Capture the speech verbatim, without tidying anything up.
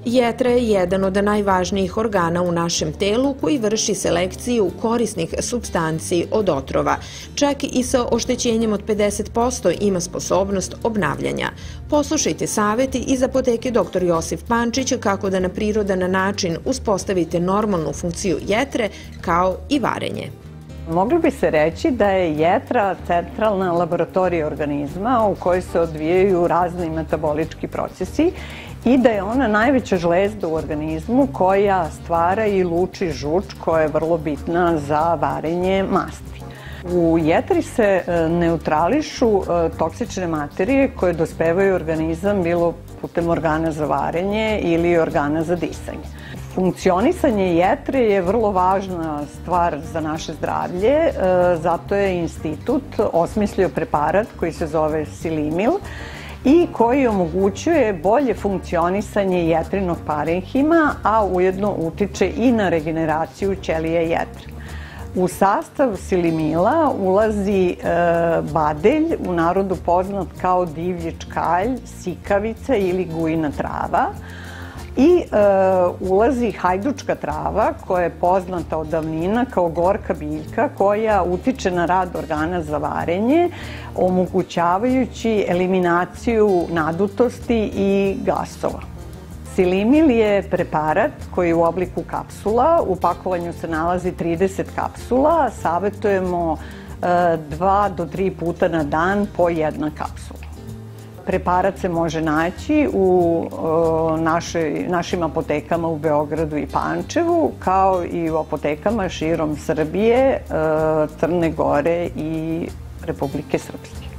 Jetra je jedan od najvažnijih organa u našem telu koji vrši selekciju korisnih supstanci od otrova. Čak i sa oštećenjem od pedeset posto ima sposobnost obnavljanja. Poslušajte savjeti iz apoteke doktor Josif Pančić kako da na prirodan način uspostavite normalnu funkciju jetre kao i varenje. Moglo bi se reći da je jetra centralna laboratorija organizma u kojoj se odvijaju razni metabolički procesi i da je ona najveća žlezda u organizmu koja stvara i luči žuč koja je vrlo bitna za varenje masti. U jetri se neutrališu toksične materije koje dospevaju u organizam bilo putem organa za varenje ili organa za disanje. Funkcionisanje jetre je vrlo važna stvar za naše zdravlje, zato je institut osmislio preparat koji se zove Silimil i koji omogućuje bolje funkcionisanje jetrinog parenhima, a ujedno utiče i na regeneraciju ćelija jetre. U sastav Silimila ulazi badelj, u narodu poznat kao divlji čkalj, sikavica ili gujina trava, i ulazi hajdučka trava koja je poznata od davnina kao gorka biljka koja utiče na rad organa za varenje, omogućavajući eliminaciju nadutosti i gasova. Silimil je preparat koji je u obliku kapsula, u pakovanju se nalazi trideset kapsula, savjetujemo dva do tri puta na dan po jedna kapsula. Preparat se može naći u našim apotekama u Beogradu i Pančevu, kao i u apotekama širom Srbije, Crne Gore i Republike Srpske.